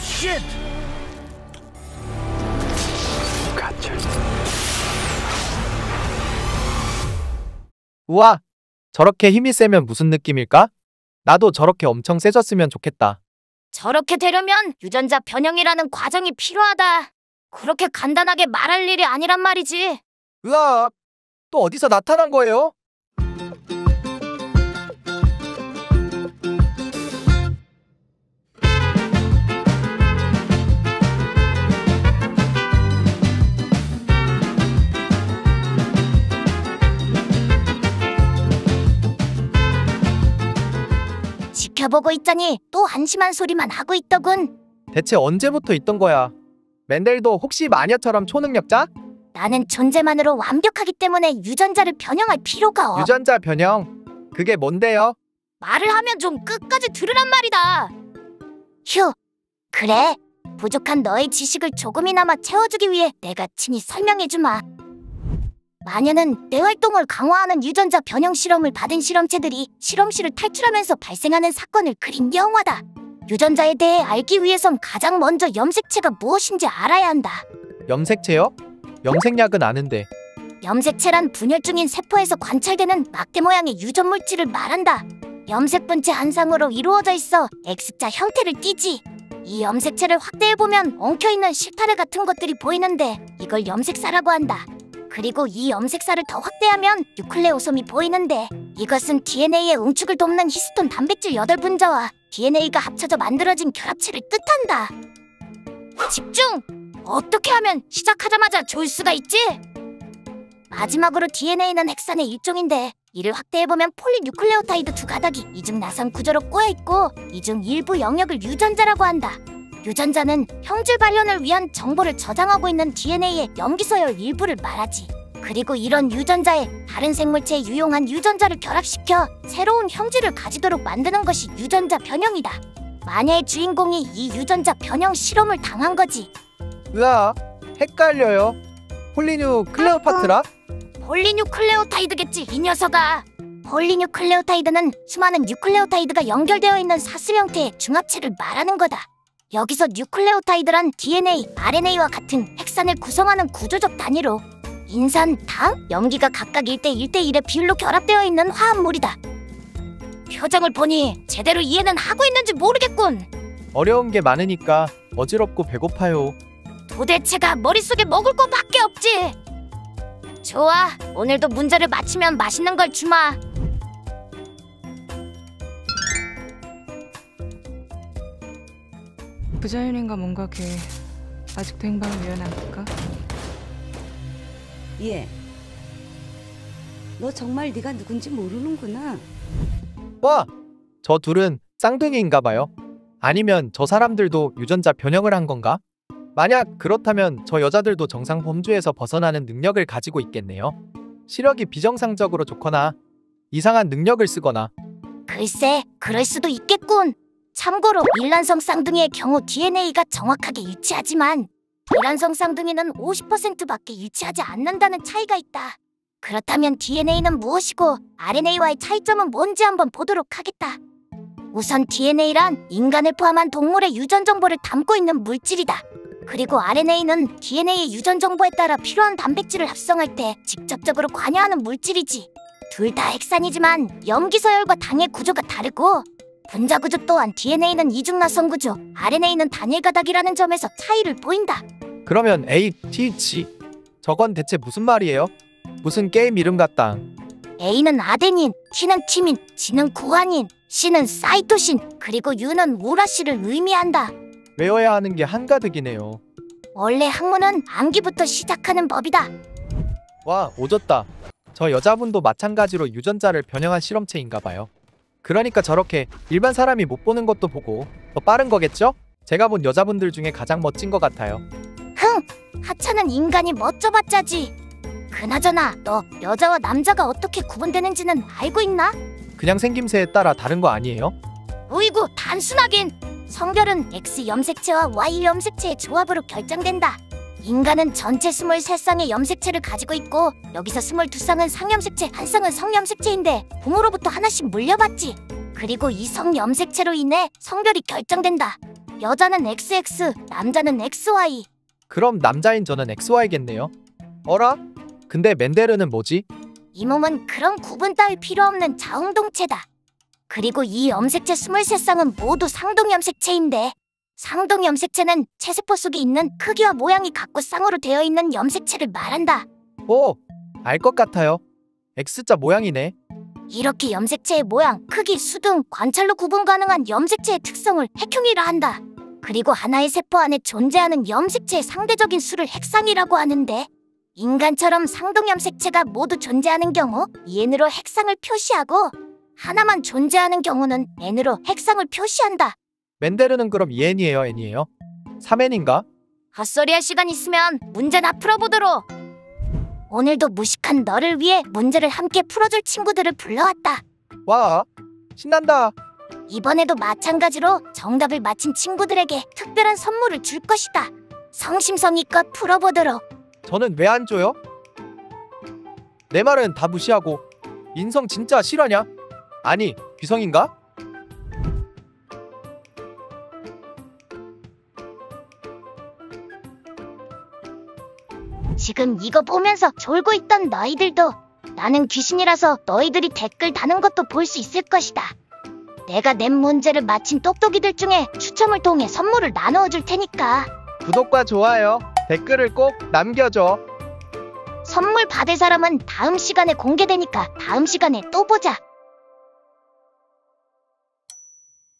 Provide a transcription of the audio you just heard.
쉣! 우와, 저렇게 힘이 세면 무슨 느낌일까? 나도 저렇게 엄청 세졌으면 좋겠다. 저렇게 되려면 유전자 변형이라는 과정이 필요하다. 그렇게 간단하게 말할 일이 아니란 말이지. 으아, 또 어디서 나타난 거예요? 지켜보고 있자니 또 한심한 소리만 하고 있더군. 대체 언제부터 있던 거야? 멘델도 혹시 마녀처럼 초능력자? 나는 존재만으로 완벽하기 때문에 유전자를 변형할 필요가 없. 유전자 변형? 그게 뭔데요? 말을 하면 좀 끝까지 들으란 말이다. 휴, 그래. 부족한 너의 지식을 조금이나마 채워주기 위해 내가 친히 설명해주마. 마녀는 뇌 활동을 강화하는 유전자 변형 실험을 받은 실험체들이 실험실을 탈출하면서 발생하는 사건을 그린 영화다. 유전자에 대해 알기 위해선 가장 먼저 염색체가 무엇인지 알아야 한다. 염색체요? 염색약은 아는데. 염색체란 분열 중인 세포에서 관찰되는 막대 모양의 유전 물질을 말한다. 염색 분체 한 쌍으로 이루어져 있어 X자 형태를 띠지. 이 염색체를 확대해보면 엉켜있는 실타래 같은 것들이 보이는데 이걸 염색사라고 한다. 그리고 이 염색사를 더 확대하면 뉴클레오솜이 보이는데 이것은 DNA의 응축을 돕는 히스톤 단백질 8분자와 DNA가 합쳐져 만들어진 결합체를 뜻한다. 집중! 어떻게 하면 시작하자마자 좋을 수가 있지? 마지막으로 DNA는 핵산의 일종인데 이를 확대해보면 폴리뉴클레오타이드 두 가닥이 이중 나선 구조로 꼬여있고 이 중 일부 영역을 유전자라고 한다. 유전자는 형질 발현을 위한 정보를 저장하고 있는 DNA의 염기서열 일부를 말하지. 그리고 이런 유전자에 다른 생물체에 유용한 유전자를 결합시켜 새로운 형질을 가지도록 만드는 것이 유전자 변형이다. 마녀의 주인공이 이 유전자 변형 실험을 당한 거지. 으아, 헷갈려요. 폴리뉴클레오파트라? 폴리뉴클레오타이드겠지 이 녀석아. 폴리뉴클레오타이드는 수많은 뉴클레오타이드가 연결되어 있는 사슬 형태의 중합체를 말하는 거다. 여기서 뉴클레오타이드란 DNA, RNA와 같은 핵산을 구성하는 구조적 단위로 인산, 당, 염기가 각각 1대1대1의 비율로 결합되어 있는 화합물이다. 표정을 보니 제대로 이해는 하고 있는지 모르겠군. 어려운 게 많으니까 어지럽고 배고파요. 도대체가 머릿속에 먹을 거밖에 없지. 좋아, 오늘도 문제를 맞히면 맛있는 걸 주마. 부자연인가 뭔가 걔 아직도 행방을 미워합니까? 예. 너 정말 네가 누군지 모르는구나. 와, 저 둘은 쌍둥이인가 봐요. 아니면 저 사람들도 유전자 변형을 한 건가? 만약 그렇다면 저 여자들도 정상 범주에서 벗어나는 능력을 가지고 있겠네요. 시력이 비정상적으로 좋거나 이상한 능력을 쓰거나. 글쎄, 그럴 수도 있겠군. 참고로 일란성 쌍둥이의 경우 DNA가 정확하게 일치하지만 이란성 쌍둥이는 50%밖에 일치하지 않는다는 차이가 있다. 그렇다면 DNA는 무엇이고 RNA와의 차이점은 뭔지 한번 보도록 하겠다. 우선 DNA란 인간을 포함한 동물의 유전 정보를 담고 있는 물질이다. 그리고 RNA는 DNA의 유전 정보에 따라 필요한 단백질을 합성할 때 직접적으로 관여하는 물질이지. 둘 다 핵산이지만 염기서열과 당의 구조가 다르고 분자 구조 또한 DNA는 이중나선 구조, RNA는 단일 가닥이라는 점에서 차이를 보인다. 그러면 A, T, G 저건 대체 무슨 말이에요? 무슨 게임 이름 같다. A는 아데닌, T는 티민, G는 구아닌, C는 사이토신, 그리고 U는 우라시를 의미한다. 외워야 하는 게 한가득이네요. 원래 학문은 암기부터 시작하는 법이다. 와, 오졌다. 저 여자분도 마찬가지로 유전자를 변형한 실험체인가 봐요. 그러니까 저렇게 일반 사람이 못 보는 것도 보고 더 빠른 거겠죠? 제가 본 여자분들 중에 가장 멋진 것 같아요. 흥! 하찮은 인간이 멋져봤자지. 그나저나 너 여자와 남자가 어떻게 구분되는지는 알고 있나? 그냥 생김새에 따라 다른 거 아니에요? 어이구, 단순하긴. 성별은 X 염색체와 Y 염색체의 조합으로 결정된다. 인간은 전체 23쌍의 염색체를 가지고 있고 여기서 22쌍은 상염색체, 한 쌍은 성염색체인데 부모로부터 하나씩 물려받지. 그리고 이 성염색체로 인해 성별이 결정된다. 여자는 XX, 남자는 XY. 그럼 남자인 저는 XY겠네요. 어라? 근데 멘데르는 뭐지? 이 몸은 그런 구분 따위 필요 없는 자웅동체다. 그리고 이 염색체 23쌍은 모두 상동 염색체인데, 상동 염색체는 체세포 속에 있는 크기와 모양이 같고 쌍으로 되어 있는 염색체를 말한다. 오, 알 것 같아요. X자 모양이네. 이렇게 염색체의 모양, 크기, 수 등 관찰로 구분 가능한 염색체의 특성을 핵형이라 한다. 그리고 하나의 세포 안에 존재하는 염색체의 상대적인 수를 핵상이라고 하는데, 인간처럼 상동 염색체가 모두 존재하는 경우 N으로 핵상을 표시하고 하나만 존재하는 경우는 N으로 핵상을 표시한다. 멘데르는 그럼 2N이에요, N이에요? 3N인가? 헛소리할 시간 있으면 문제나 풀어보도록. 오늘도 무식한 너를 위해 문제를 함께 풀어줄 친구들을 불러왔다. 와, 신난다. 이번에도 마찬가지로 정답을 맞힌 친구들에게 특별한 선물을 줄 것이다. 성심성의껏 풀어보도록. 저는 왜 안 줘요? 내 말은 다 무시하고 인성 진짜 실화냐? 아니, 귀성인가? 지금 이거 보면서 졸고 있던 너희들도 나는 귀신이라서 너희들이 댓글 다는 것도 볼 수 있을 것이다. 내가 낸 문제를 맞힌 똑똑이들 중에 추첨을 통해 선물을 나누어 줄 테니까 구독과 좋아요, 댓글을 꼭 남겨줘. 선물 받을 사람은 다음 시간에 공개되니까 다음 시간에 또 보자.